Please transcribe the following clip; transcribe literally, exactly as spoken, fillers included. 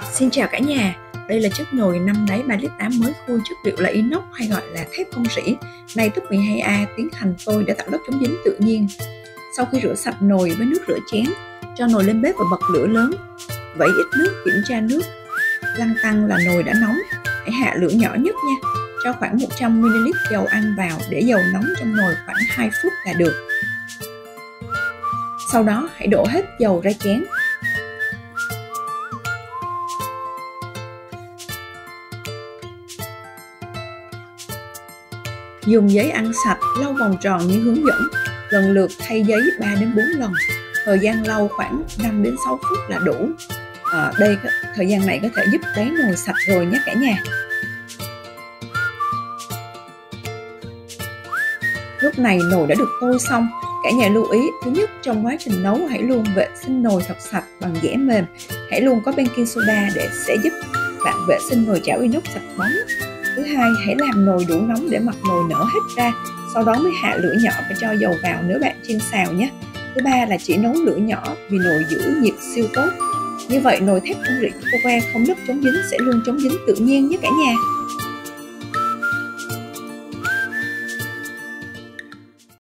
Xin chào cả nhà, đây là chiếc nồi năm đáy ba lít tám mới khui chất liệu là inox hay gọi là thép không rỉ. Này top mười hai A tiến hành tôi đã tạo lớp chống dính tự nhiên. Sau khi rửa sạch nồi với nước rửa chén, cho nồi lên bếp và bật lửa lớn. Vẩy ít nước kiểm tra nước. Lăn tăn là nồi đã nóng, hãy hạ lửa nhỏ nhất nha. Cho khoảng một trăm mi li lít dầu ăn vào để dầu nóng trong nồi khoảng hai phút là được. Sau đó hãy đổ hết dầu ra chén. Dùng giấy ăn sạch lau vòng tròn như hướng dẫn, lần lượt thay giấy ba đến bốn lần. Thời gian lau khoảng năm đến sáu phút là đủ. À, đây thời gian này có thể giúp đáy nồi sạch rồi nhé cả nhà. Lúc này nồi đã được tôi xong. Cả nhà lưu ý, thứ nhất trong quá trình nấu hãy luôn vệ sinh nồi thật sạch bằng giẻ mềm. Hãy luôn có baking soda để sẽ giúp bạn vệ sinh nồi chảo inox sạch bóng. Thứ hai, hãy làm nồi đủ nóng để mặt nồi nở hết ra, sau đó mới hạ lửa nhỏ và cho dầu vào nếu bạn chiên xào nhé. Thứ ba là chỉ nấu lửa nhỏ vì nồi giữ nhiệt siêu tốt. Như vậy nồi thép không rỉ Tupperware không lớp chống dính sẽ luôn chống dính tự nhiên nhé cả nhà.